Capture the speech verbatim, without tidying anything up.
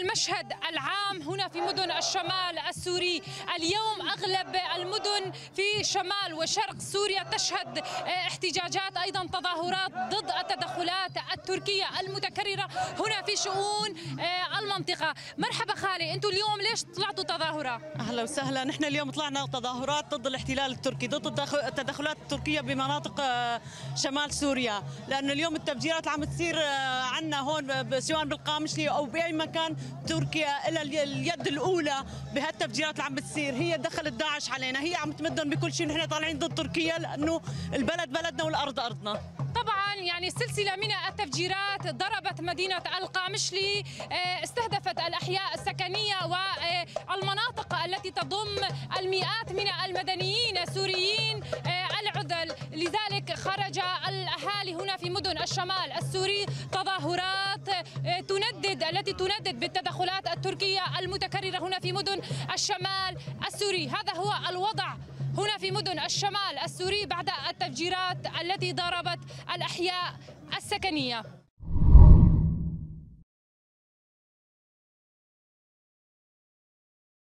المشهد العام هنا في مدن الشمال السوري. اليوم أغلب المدن في شمال وشرق سوريا تشهد احتجاجات، أيضا تظاهرات ضد التدخلات التركية المتكررة هنا في شؤون المنطقة. مرحبا خالي، أنتم اليوم ليش طلعتوا تظاهرة؟ أهلا وسهلا. نحن اليوم طلعنا تظاهرات ضد الاحتلال التركي، ضد التدخلات التركية بمناطق شمال سوريا، لأنه اليوم التفجيرات اللي عم تصير عنا هون سواء بالقامشلي أو بأي مكان، تركيا إلى اليد الأولى بهالتفجيرات اللي عم بتصير. هي دخلت داعش علينا، هي عم تمدن بكل شيء. نحن طالعين ضد تركيا لأنه البلد بلدنا والأرض أرضنا. طبعا يعني سلسلة من التفجيرات ضربت مدينة القامشلي، استهدفت الأحياء السكنية والمناطق التي تضم المئات من المدنيين السوريين العذل. لذلك خرج الأهالي هنا في مدن الشمال السوري تظاهرات تندد التي تندد بالتدخلات التركية المتكررة هنا في مدن الشمال السوري. هذا هو الوضع هنا في مدن الشمال السوري بعد التفجيرات التي ضربت الأحياء السكنية.